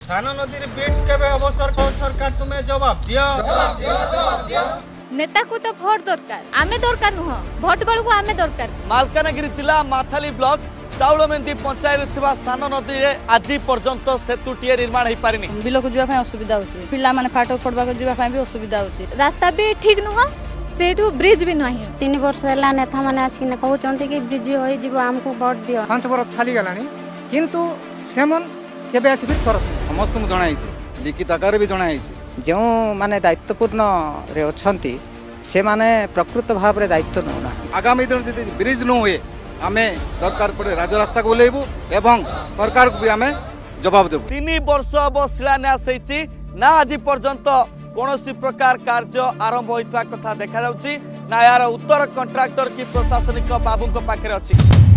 सानो नदी रे ब्रिज केबे अवसर सरकार तुम्हें जवाब दियो। नेता को तो भोट दरकार, आमे दरकार नुह, भोट बेलू आमे दरकार। मालकानगिरी जिला माथाली ब्लॉक चाउलमेंदी पंचायत सानो नदी रे आज पर्यंत सेतुटीए निर्माण हो पारिनी। बिलक जावाई असुविधा होची, पिला माने फाटक पड़वा जावाई भी असुविधा होची, रास्ता भी ठीक नुह, सेठू ब्रिज भी नहीं। 3 वर्ष है नेता मैंने आसिक कहते कि ब्रिज हो आमको भोट दियो। 5 वर्ष छाली गलानी किंतु सेमन केबे आसी फिर कर समस्त को जणाई लिखित आकार भी जणाई जो माने दायित्वपूर्ण रे अछंती से माने प्रकृत भाव रे दायित्व नौना। आगामी दिन जदि ब्रिज न हुए आमे दरकार पड़े राजरास्ता को बुलेबू एवं सरकार को भी आमे जवाब देबू। 3 वर्ष अब शिलान्यास होईची ना आज पर्यंत कौन प्रकार कार्य आरंभ होता कथा देखा जाउची ना यार उत्तर कंट्राक्टर की प्रशासनिक बाबू पाखे अच्छी।